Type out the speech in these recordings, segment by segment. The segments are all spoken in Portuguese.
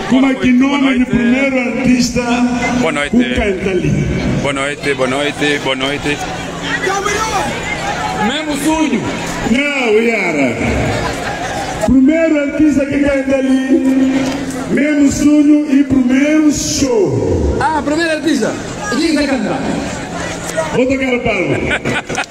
Como é que nome do primeiro artista? Boa noite. Boa noite, boa noite, boa noite. Mesmo sonho. Não, Yara. Primeiro artista que canta ali. Mesmo sonho e primeiro show. Ah, primeiro artista. E quem vai cantar? Vou tocar o palmo.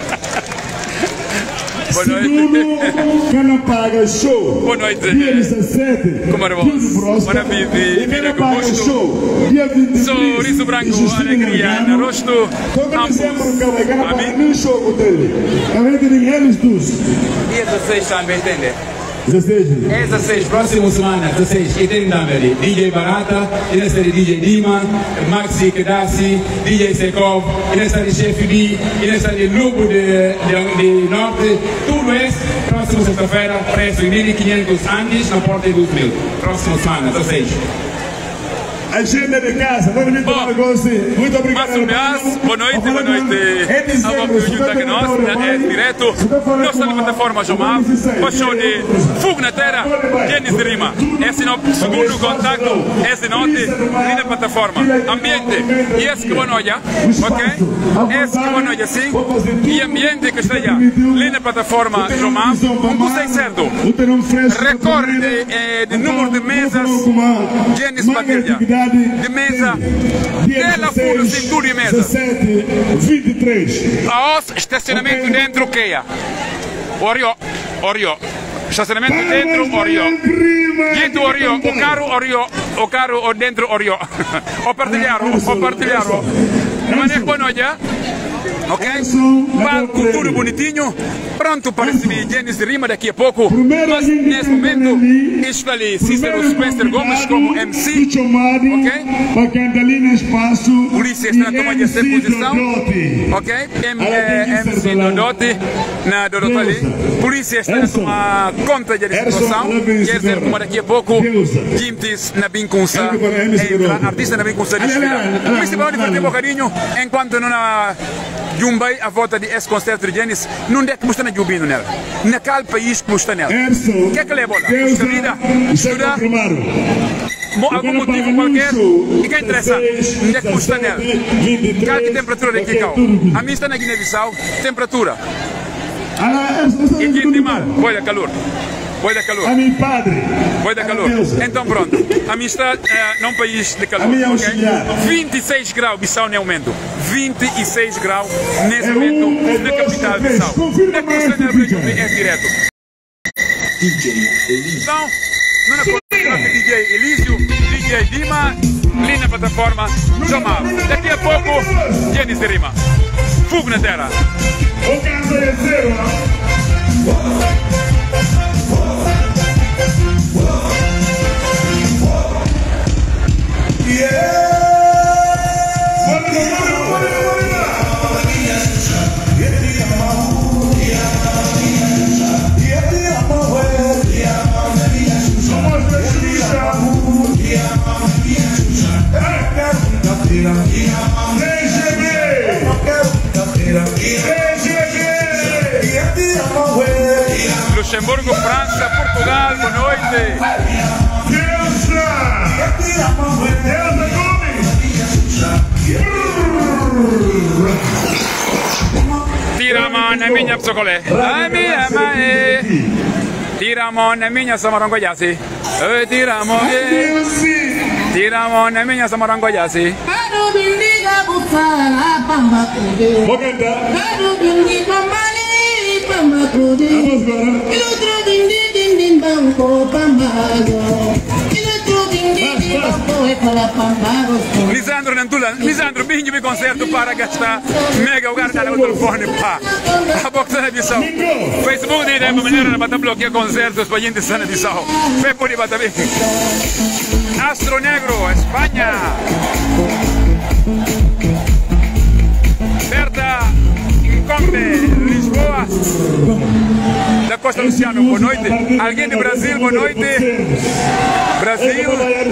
Boa noite. Segundo, Cana Paga Show. Boa noite. Dia 17. Como é bom? Maravilha. Cana Paga Show. Dia 23. Sorriso branco, alegria no rosto. Todo dezembro, cara. Cana Paga no show dele. A gente tem eles dos. Dia 16 também, entende? 16. É 16, próxima semana, 16, e tem também DJ Barata, e nesta de DJ Dima, Maxi Kedassi, DJ Sekov, e nesta de Chef B, e nesta de Lupo de Norte, tudo isso, próxima sexta-feira, preço de 1.500 antes, na porta de 2.000, próxima semana, 16. Agenda de casa, muito obrigado. Boa noite, boa noite. Vamos juntar aqui nós, é direto. Nós estamos na plataforma Jomar, o show de Fogo na Terra, Denis de Rima. Esse é o segundo contato, esse noite, ali na plataforma. Ambiente, e esse que boa noite, ok? Esse que boa noite, assim, e ambiente que esteja ali na plataforma Jomar, não sei certo. Recorde de número de mesas, Denis Batilha. De mesa, dela fundo, cintura e mesa. 17, 23. A os, estacionamento dentro, Keia. Orio. Estacionamento dentro, Orio. Dentro, Orio. O carro, Orio. O carro, dentro, Orio. O partilharam. Não é boa noite, ok? Palco tudo bonitinho. Pronto para receber Denis de Rima daqui a pouco. Mas nesse momento está ali Cícero Spencer Gomes como MC. Ok? Polícia está tomando essa posição. Ok? MC Dodotti na Dodotti ali. Polícia está a tomar conta dessa situação. Quer dizer, como daqui a pouco, Jimtis na Bincunça, artista na Bincunça desfila. O principal de fazer um bocadinho, enquanto não há Jumbai a volta de esse concerto de Denis, não é que você está jubando nela. Naquele país que você está nela. O que é que leva lá? Custa vida, estudar, algum motivo qualquer, e que é interessante, onde é que você está nela? Qual é a temperatura daqui, Cal? A minha está na Guiné-Bissau, temperatura. E aqui de mal, olha calor. Vai dar calor. A meu padre. Vai dar calor. Então pronto. A minha está num país de calor. Okay? 26 graus, Bissau nem aumento. 26 graus nesse momento na capital de Bissau. É que você não é direto. Então, não é coisa DJ Elísio, DJ Dima, ali na plataforma Jomar. Daqui a pouco, Denis de Rima. Fogo na Terra. O caso é zero. Luxemburgo, França, Portugal, boa noite. Tira a mão na minha psocolé. A minha mãe. Tira a mão na minha samarangoiase. Tira a mão. Tira a mão na minha samarangoiase. Vou cantar. Lisandro Nantula, Lisandro, binge de concerto para gastar mega o guardar o telefone pá. A boxa na Bissau. Facebook de tempo maneira na bata bloqueia concertos para gente sana Bissau. Foi por aí bata bem. Astro Negro, Espanha. Berta Incombe, Lisboa. Da Costa Luciano, boa noite. Alguém do Brasil, boa noite. Brasil.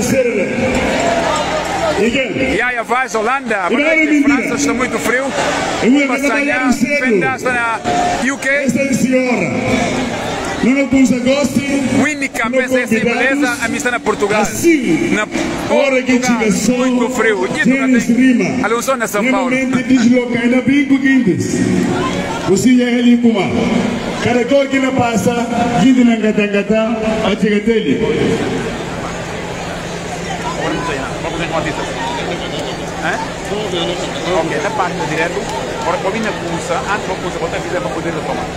Yaya Vaz, Holanda. Boa noite. França está muito frio. Passanha, Fenda está na UK. Não alguns agosto. Winnica pensa essa beleza a missa na Portugal. Assim, na hora que tiver sol, muito frio. tênis rima. Alonso na São Paulo. Normalmente desloca ainda bem com quintes. Você é ele como cada coisa que não passa, gente não gata, a chega dele. Ok, na parte direto, ora pode vir na pulsa, antes da pulsa, botar a vida para poder tomar.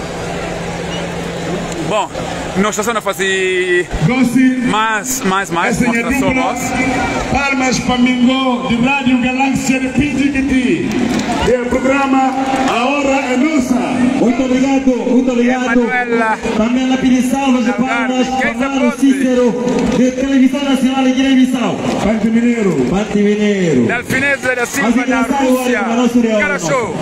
Bom, nós estamos a fazer mais mostrações. Palmas para Mingo, de Rádio Galáxia de Pinjiquiti. E o programa A Hora é Nossa. Muito obrigado. Também na Pinissal, de palmas para Mário Cícero, de Televisão Nacional de Guiné-Bissau. Pante Mineiro. Dal Finese da Silva da Rússia. Cara show.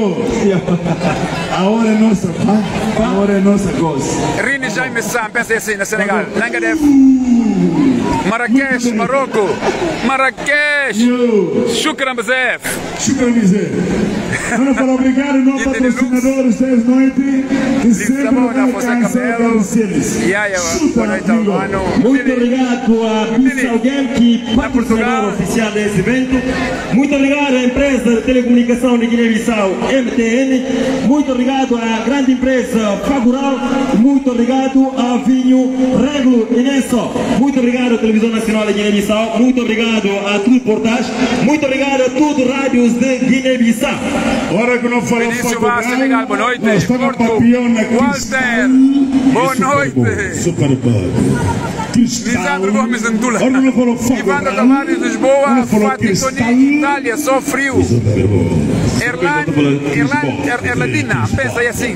A Hora é Nossa, a Hora é Nossa, gosto. Rini Jaime Sam, pensa assim, na Senegal. Langadef. Marrakech, Marrocos. Marrakech. Shukran Bezef. Vamos para obrigado aos patrocinadores desta noite que sempre vão alcançar eles. Boa noite, Albano. Muito obrigado a Bissau Game, que patrocinador oficial desse evento. Muito obrigado à empresa de telecomunicação de Guiné-Bissau, MTN. Muito obrigado à grande empresa Fagural. Muito obrigado a Vinho Reglo Inesso. Muito obrigado à Televisão Nacional de Guiné-Bissau. Muito obrigado a Tudo Portage. Muito obrigado a Tudo Rádios de Guiné-Bissau. Ora que não falou Vinícius Vaz, Senegal, boa noite. Porto, Walter, boa noite. Super Lisandro Gomes Antula. Ora não falou Ivandro Tavares, Lisboa. Fatih Toni, Itália, só frio. Erlandina, pensa aí assim.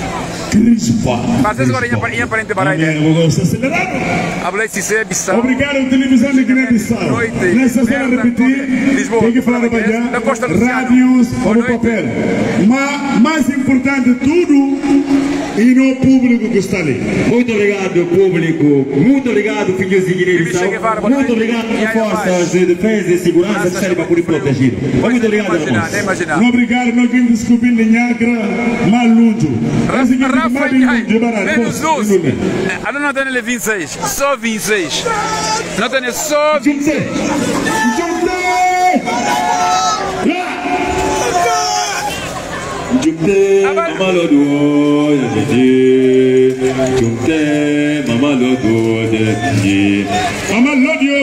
Mas agora ia para a Bahia. Hablei se ser Bissau. Obrigado à televisão de Guiné-Bissau. Nessa hora repetir, tem que falar da Bahia, rádios ou no papel. Mas mais importante de tudo, e no público que está ali. Muito obrigado, público. Muito obrigado, filhos de Guiné-Bissau. Muito obrigado às forças de defesa e segurança que servem para poder proteger. Muito obrigado, irmãos. Não obrigado, não quem descobrir de Nhagra, Malunjo. Rafa menos luz. Não tem ele 26, só 26. Não tem só 26. Jumte mamalodo de Jumte mamalodo de Mamalodio.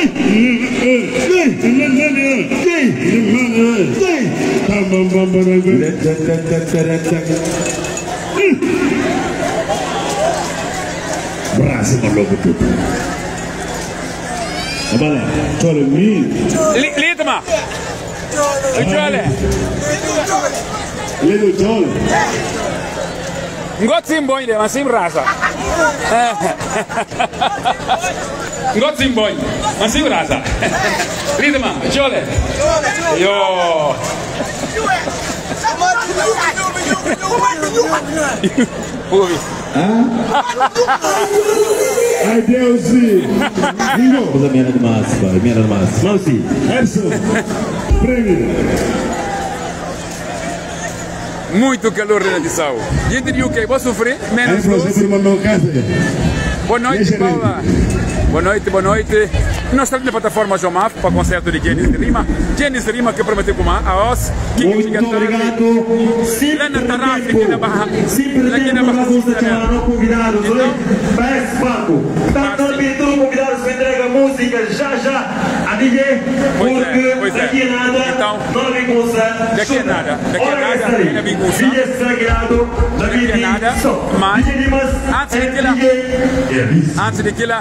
Braço maluco tudo. Abala, chore mim. Lidma. Chole. Ledo chole. Ngot simboy de, mas sim raça. Ngot simboy, mas sim raça. Lidma, chole. Yo. Ouve. Ai Deus, Mingo. Coisa minha demais, pai. Minha demais. Mausi. Edson. Prêmio. Muito calor na Bissau. Gente de UK, vou sofrer menos luz. Boa noite, Paula. Boa noite. Nós estamos na plataforma Jomaf para o concerto de Genis de Rima. Genis de Rima que prometeu com a OS. Muito obrigado. Sempre temos convidados para esse palco. Estamos convidados para entregar música já a DJ, porque daqui a nada não vem concerto. Daqui a nada não vem concerto. DJ Sagrado, daqui a nada, mas antes de que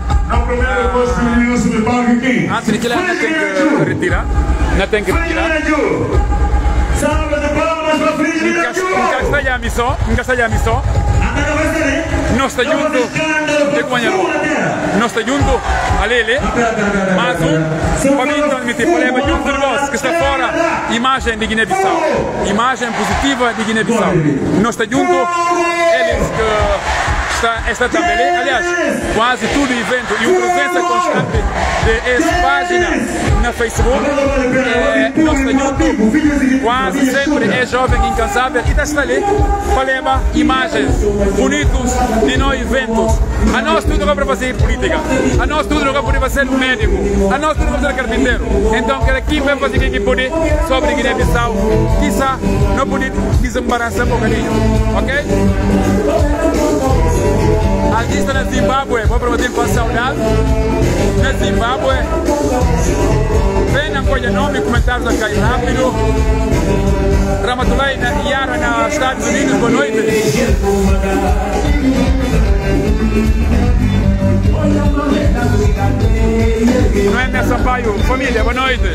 retirar, não tem que retirar. Encastalhami só. Nós está junto de Guanharu. Nós está junto a Lele. Mas para mim transmitir problema junto de nós que está fora. Imagem de Guiné-Bissau. Imagem positiva de Guiné-Bissau. Nós está junto. Eles que está também. Aliás, quase tudo evento e uma presença constante de espaço página no Facebook, nosso YouTube. Quase sempre é Jovem Incansável e está ali para levar imagens bonitas de nós eventos. A nós tudo não é para fazer política, a nós tudo não é para fazer médico, a nós tudo não é para fazer carpinteiro. Então, quero aqui vai fazer o que pode sobre Guiné-Bissau, quizá não pode desembaraçar um bocadinho, ok? Artista na Zimbábue, vou prometer para saudade. Na Zimbábue, vem na coisa nome, comentários a cair rápido. Ramatulai na Yara, nos Estados Unidos, boa noite. Noêmia Sampaio, família, boa noite.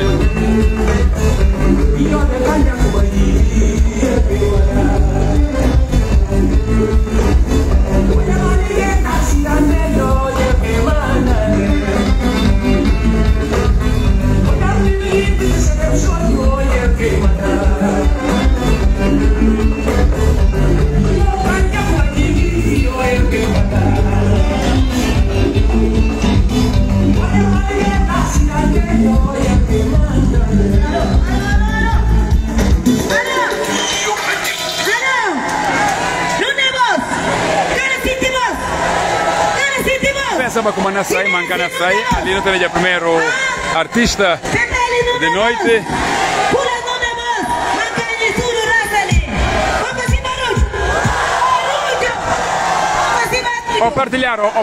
Sama como Nasai, manca Nasai, ali não tem o primeiro artista de noite. Ho partilharam.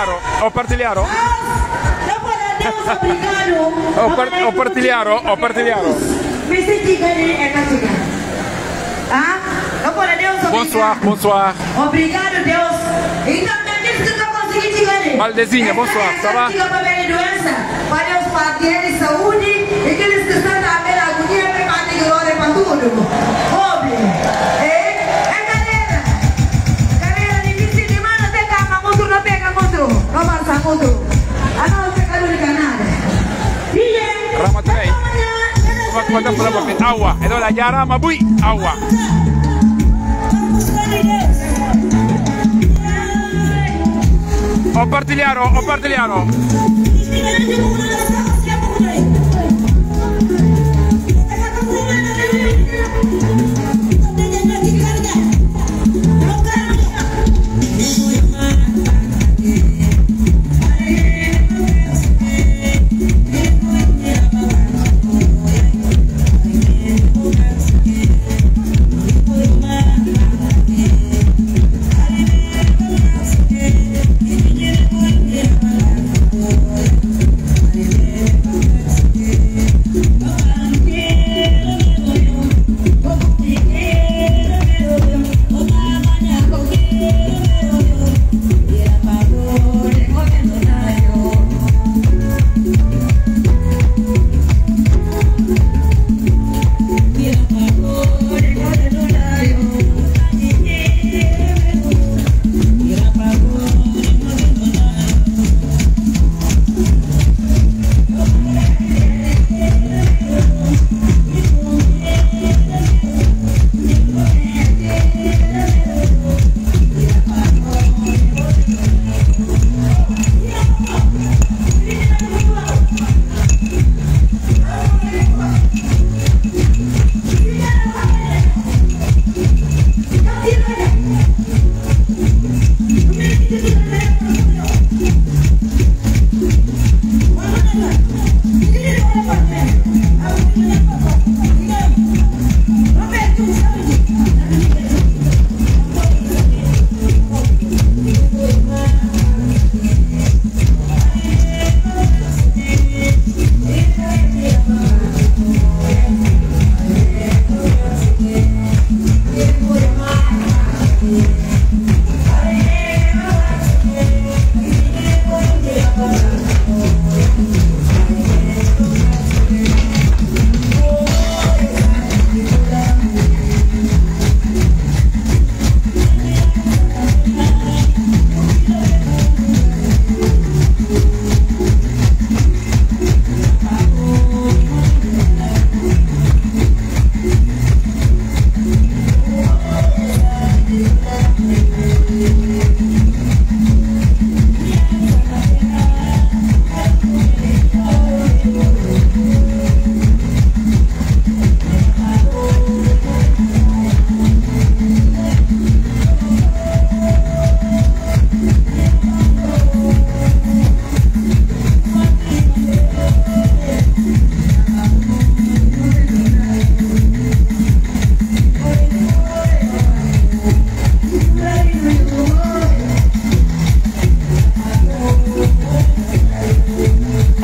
Bonsoir. Obrigado, Deus. Então, Maldezinha, bonsoir, ça va? Para os pacientes de saúde e que eles estão na beira da agonia para que glória para tudo. Óbvio. Galera, difícil demais, não tem cama, muito não pega muito. Não passa muito. A não pega no canal. Ramatulai. Como é que vai fazer? Água. É da Yara, Mabui, água. Ho partilharam. Yeah.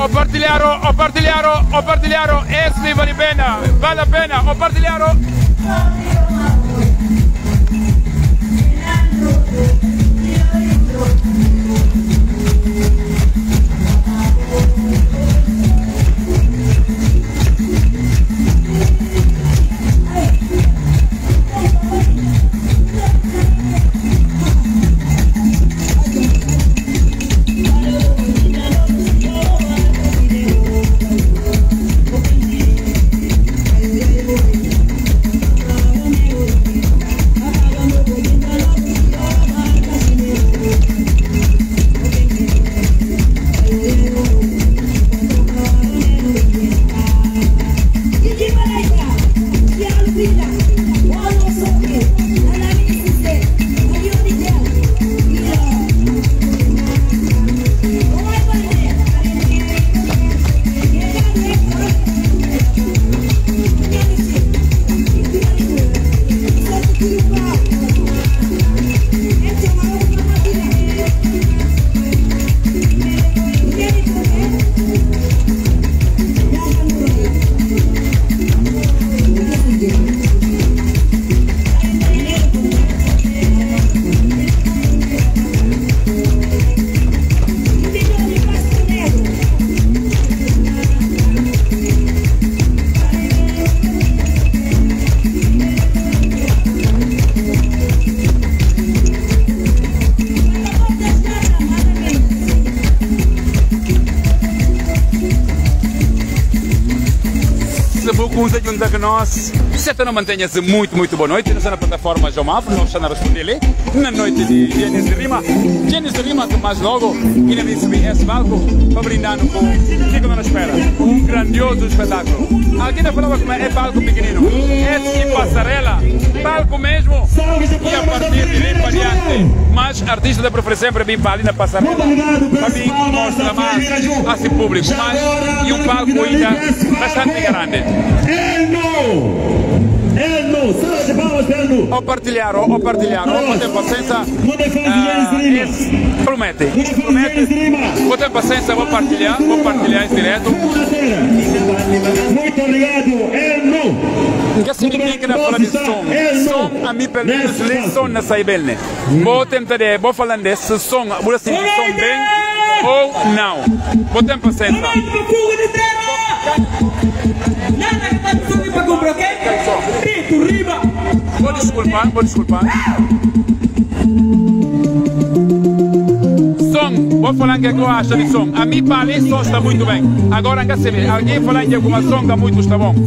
o partilharo, esse vale a pena, o partilharo. Junta que nós, se não mantenha-se muito boa noite, nós na plataforma Jomaf, nós estamos a responder ali, na noite de Gênesis de Rima, que mais logo, que vem subir esse palco, para brindar com o que nos espera, um grandioso espetáculo. Alguém falava que é palco pequenino, é passarela, palco mesmo, e a partir de ali para diante, mas artista deve oferecer sempre bem para ali na passarela, para mim mostra mais a esse público, mas e um palco ainda bastante grande. O partilhar, vou ter paciência, promete, vou ter paciência, vou partilhar esse direto. Muito obrigado, que significa na fala de som? Som, a mim pelo menos, som não sai bem, né? Vou tentar, vou falar desse som, vou sentir som bem ou não. Vou ter paciência. Vou desculpar. Som, vou falar que eu acho de som. A mim para som está muito bem. Agora alguém falar que alguma som está muito está bom.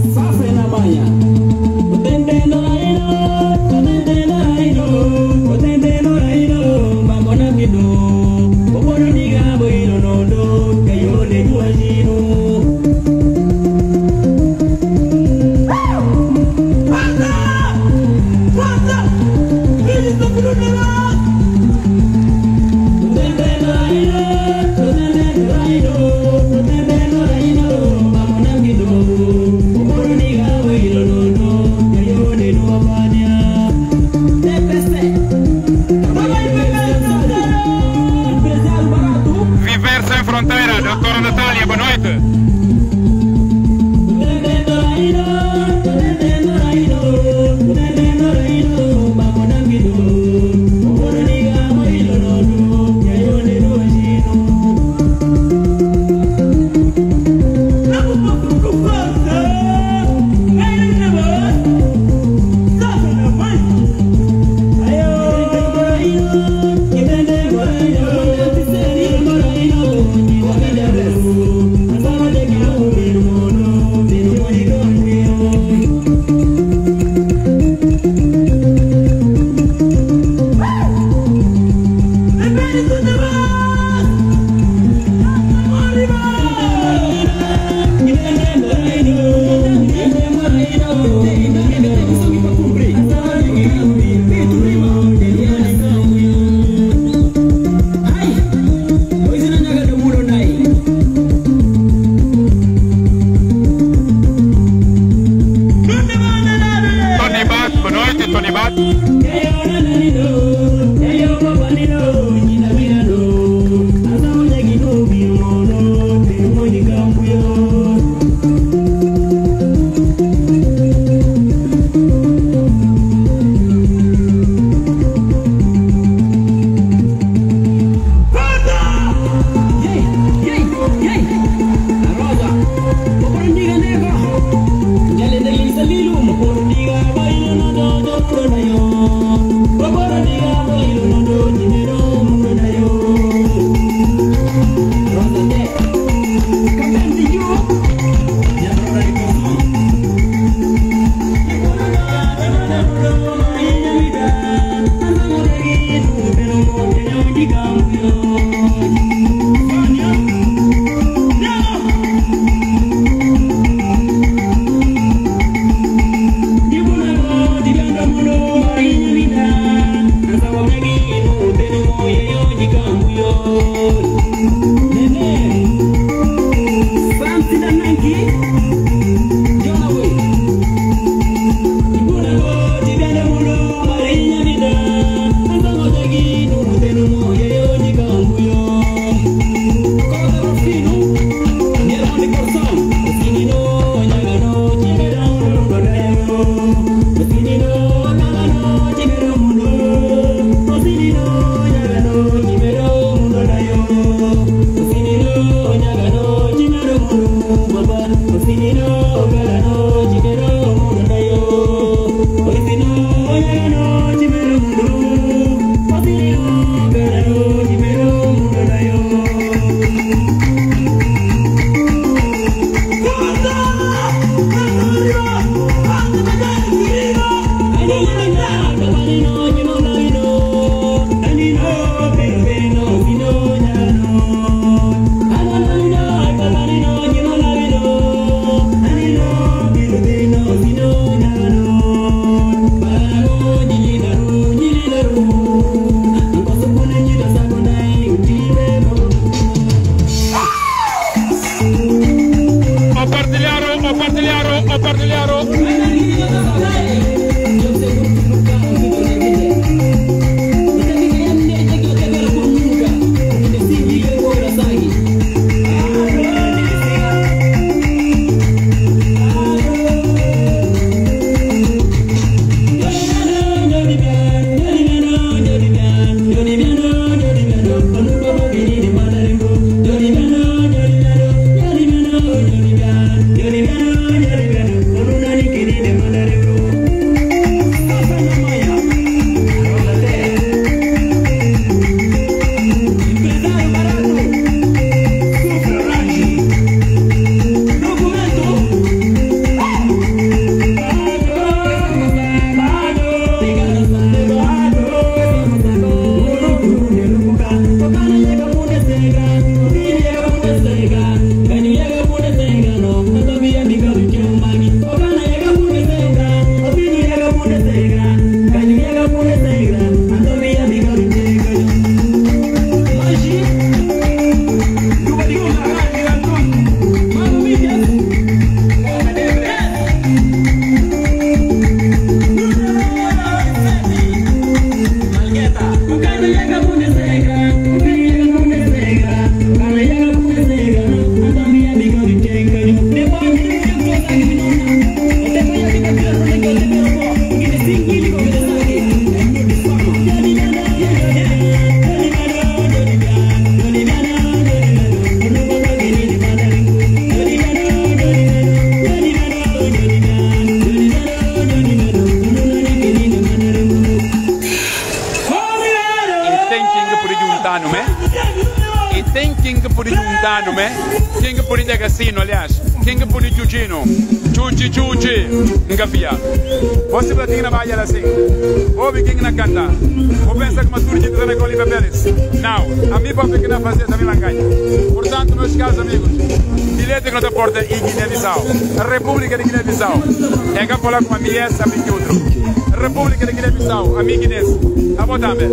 Você platina na bahia assim. Ouve quem na canta. Vou pensar que uma turma de com Oliver Pérez. Não, a mim pode que não fazer essa minha ganha. Portanto, meus caros amigos, bilhete que não te porta em Guiné-Bissau. A República de Guiné-Bissau. É que falar com a minha essa e outro. A República de Guiné-Bissau, a minha Guinness. A boa também.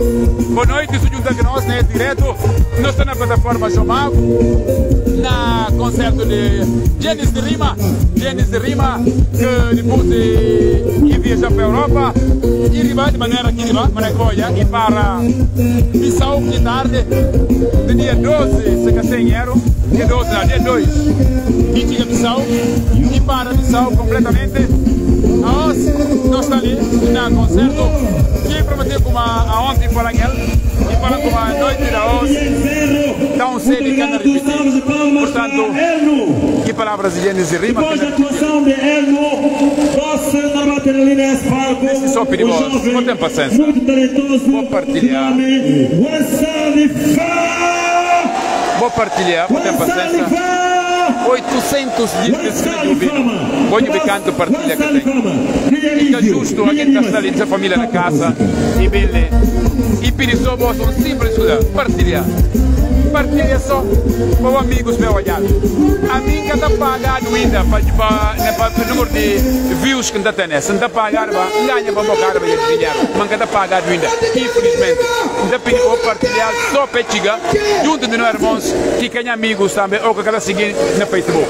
Boa noite, se junta com nós, né? Direto. Nós estamos na plataforma Chomavo. Na concerto de Genis de Rima, que depois de viajar para a Europa, e riba de maneira que riba, e para Bissau de tarde, de dia 12, se casenheiro, dia 12, não, dia 2, e chega Bissau, e para Bissau completamente. Nós estamos ali na concerto, que prometeu como a ontem para ele, e para como a noite da hoje, dá sede que anda repetir. Portanto, que palavras de Genis e Rima? Depois da atuação de Erno, trouxe na bateria nesse palco um jovem muito talentoso, vou partilhar. Vou partilhar, vou ter paciência. 800 dias de ouvido. Onde me canto partilha que tem. Fica justo a quem está ali, a família na casa, e bem, e pedir só um simples escuta, partilhar. Partilha só com amigos meus olhar. A mim que está pagado ainda para o número de views que está tendo. Se não está pagado, ganha para bocar dinheiro. Mas que está pagado ainda, infelizmente. Ainda pedi para partilhar só para chegar junto de nós irmãos que tem amigos também ou que está seguindo no Facebook.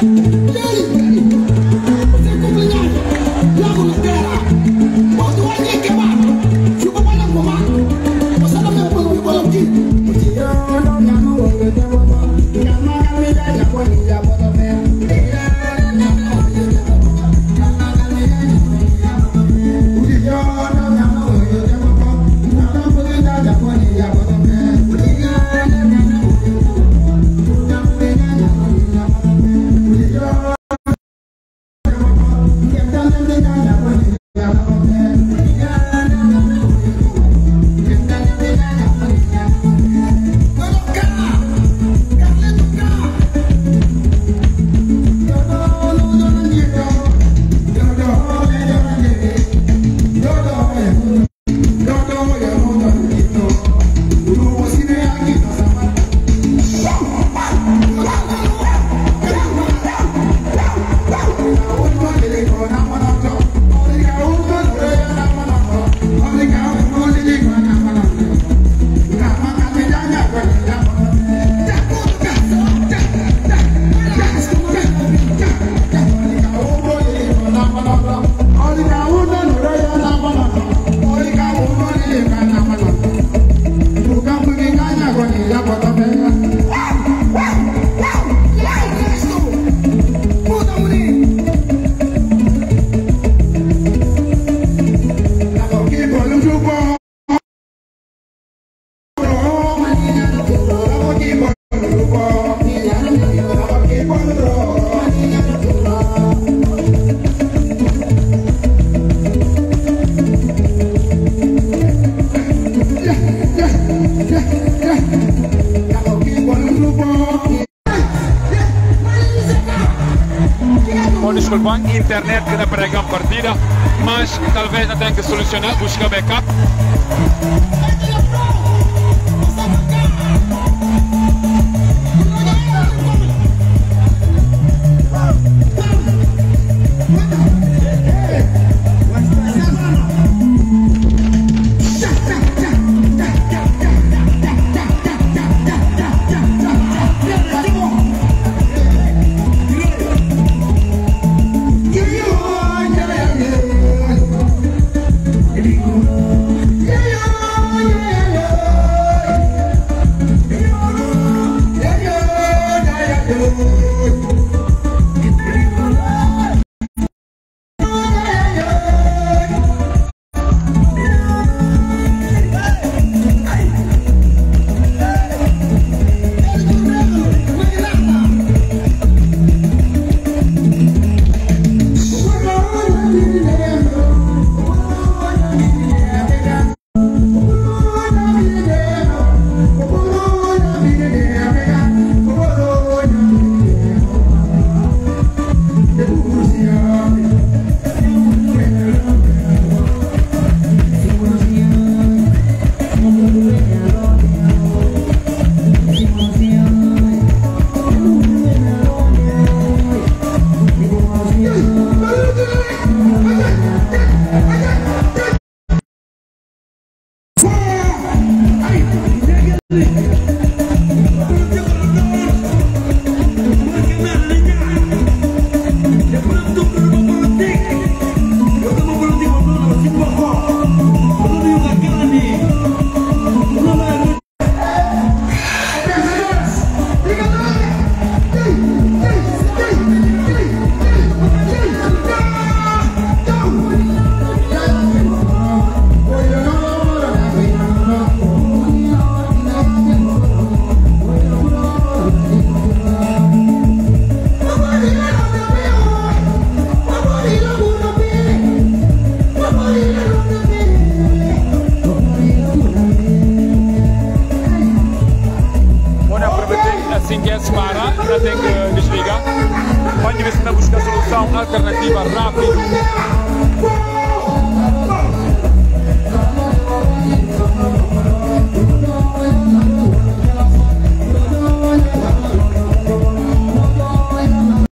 Desculpa, internet que não prega a partida, mas talvez não tenha que solucionar, buscar backup. Assim que esse para, já tem que desligar. Pode ver se não buscar solução alternativa rápido.